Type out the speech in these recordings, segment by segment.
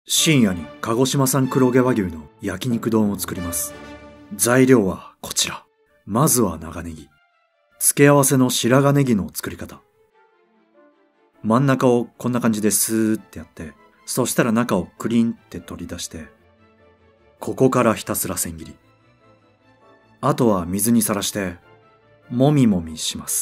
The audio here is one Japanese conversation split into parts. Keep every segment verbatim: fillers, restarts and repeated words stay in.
深夜に鹿児島産黒毛和牛の焼肉丼を作ります。材料はこちら。まずは長ネギ。付け合わせの白髪ネギの作り方。真ん中をこんな感じでスーってやって、そしたら中をクリンって取り出して、ここからひたすら千切り。あとは水にさらして、もみもみします。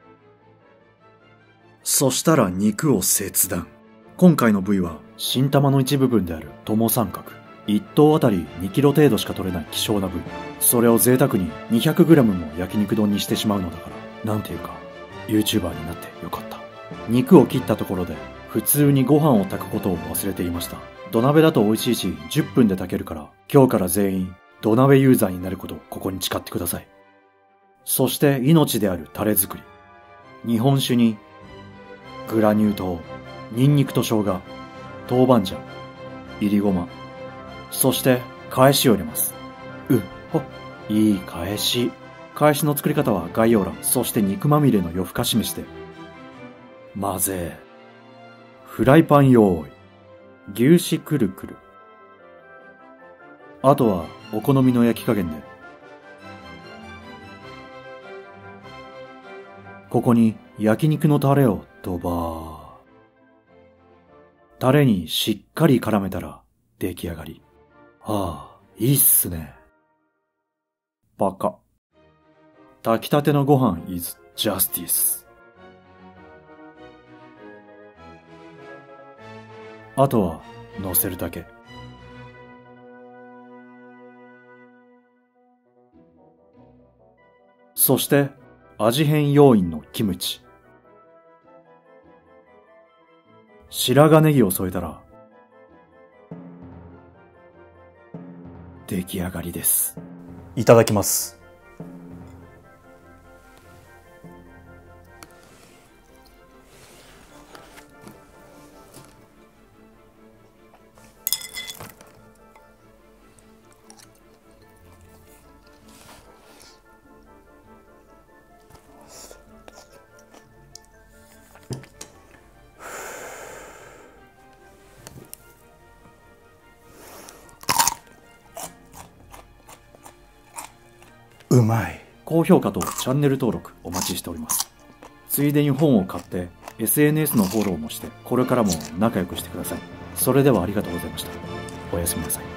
そしたら肉を切断。今回の部位は新玉の一部分である友三角。一頭あたりにキロ程度しか取れない希少な部位。それを贅沢ににひゃくグラムも焼肉丼にしてしまうのだから、なんていうか YouTuber になってよかった。肉を切ったところで普通にご飯を炊くことを忘れていました。土鍋だと美味しいしじゅっぷんで炊けるから、今日から全員土鍋ユーザーになることをここに誓ってください。そして命であるタレ作り。日本酒にグラニュー糖、ニンニクと生姜、豆板醤、いりごま、そして返しを入れます。うっほ、いい返し。返しの作り方は概要欄、そして肉まみれの夜更かし飯で。混ぜ。フライパン用意。牛脂くるくる。あとはお好みの焼き加減で。ここに焼肉のタレをドバー。タレにしっかり絡めたら出来上がり。はあ、いいっすね。バカ。炊きたてのご飯 is justice。あとは乗せるだけ。そして味変要員のキムチ。白髪ネギを添えたら出来上がりです。いただきます。うまい。高評価とチャンネル登録お待ちしております。ついでに本を買って エスエヌエス のフォローもして、これからも仲良くしてください。それではありがとうございました。おやすみなさい。